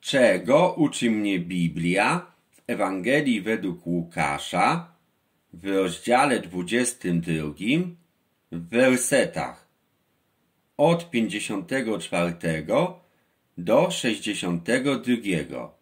Czego uczy mnie Biblia w Ewangelii według Łukasza w rozdziale 22 w wersetach od 54 do 62.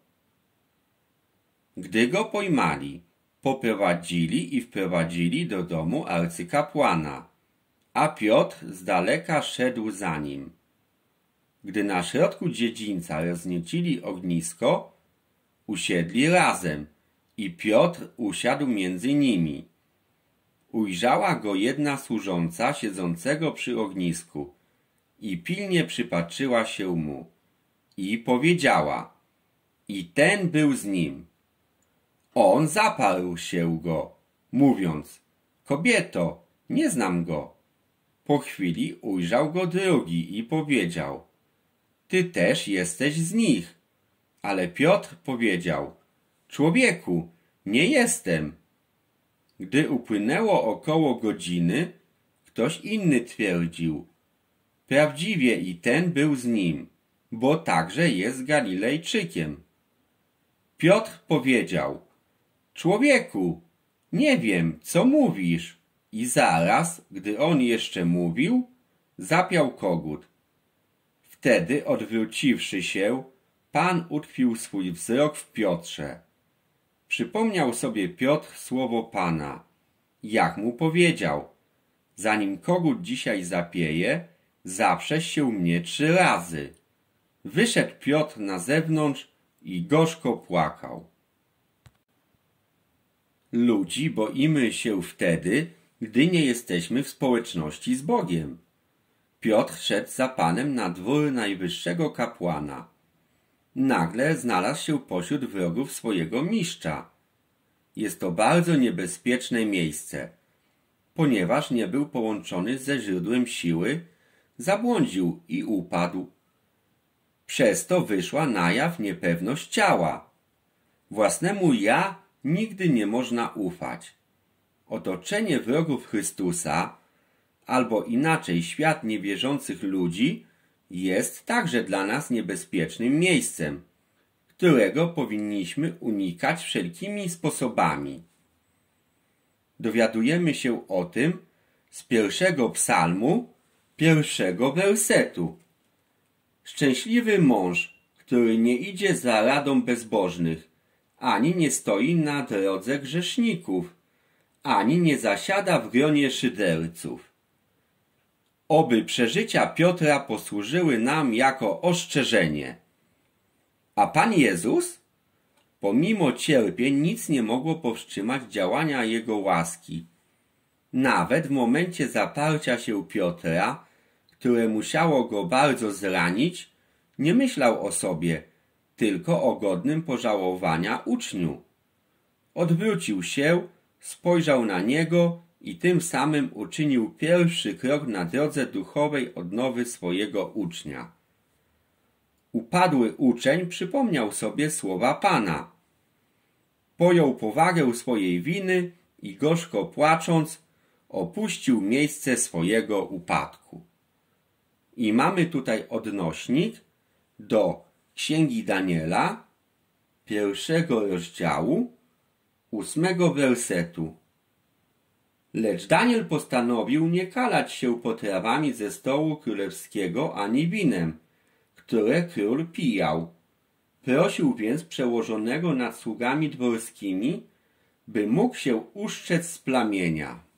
Gdy go pojmali, poprowadzili i wprowadzili do domu arcykapłana, a Piotr z daleka szedł za nim. Gdy na środku dziedzińca rozniecili ognisko, usiedli razem i Piotr usiadł między nimi. Ujrzała go jedna służąca siedzącego przy ognisku i pilnie przypatrzyła się mu i powiedziała: i ten był z nim. On zaparł się go, mówiąc: kobieto, nie znam go. Po chwili ujrzał go drugi i powiedział: ty też jesteś z nich. Ale Piotr powiedział: człowieku, nie jestem. Gdy upłynęło około godziny, ktoś inny twierdził: prawdziwie i ten był z nim, bo także jest Galilejczykiem. Piotr powiedział: człowieku, nie wiem, co mówisz. I zaraz, gdy on jeszcze mówił, zapiał kogut. Wtedy, odwróciwszy się, Pan utkwił swój wzrok w Piotrze. Przypomniał sobie Piotr słowo Pana, jak mu powiedział: zanim kogut dzisiaj zapieje, zaprzesz się mnie 3 razy. Wyszedł Piotr na zewnątrz i gorzko płakał. Ludzi boimy się wtedy, gdy nie jesteśmy w społeczności z Bogiem. Piotr szedł za Panem na dwór najwyższego kapłana. Nagle znalazł się pośród wrogów swojego mistrza. Jest to bardzo niebezpieczne miejsce. Ponieważ nie był połączony ze źródłem siły, zabłądził i upadł. Przez to wyszła na jaw niepewność ciała. Własnemu ja nigdy nie można ufać. Otoczenie wrogów Chrystusa, albo inaczej świat niewierzących ludzi, jest także dla nas niebezpiecznym miejscem, którego powinniśmy unikać wszelkimi sposobami. Dowiadujemy się o tym z 1 psalmu, 1 wersetu. Szczęśliwy mąż, który nie idzie za radą bezbożnych, ani nie stoi na drodze grzeszników, ani nie zasiada w gronie szyderców. Oby przeżycia Piotra posłużyły nam jako ostrzeżenie. A Pan Jezus? Pomimo cierpień nic nie mogło powstrzymać działania Jego łaski. Nawet w momencie zaparcia się Piotra, które musiało go bardzo zranić, nie myślał o sobie, tylko o godnym pożałowania uczniu. Odwrócił się, spojrzał na niego i tym samym uczynił pierwszy krok na drodze duchowej odnowy swojego ucznia. Upadły uczeń przypomniał sobie słowa Pana. Pojął powagę swojej winy i gorzko płacząc, opuścił miejsce swojego upadku. I mamy tutaj odnośnik do Księgi Daniela, 1 rozdziału, 8 wersetu. Lecz Daniel postanowił nie kalać się potrawami ze stołu królewskiego ani winem, które król pijał. Prosił więc przełożonego nad sługami dworskimi, by mógł się uszczec z plamienia.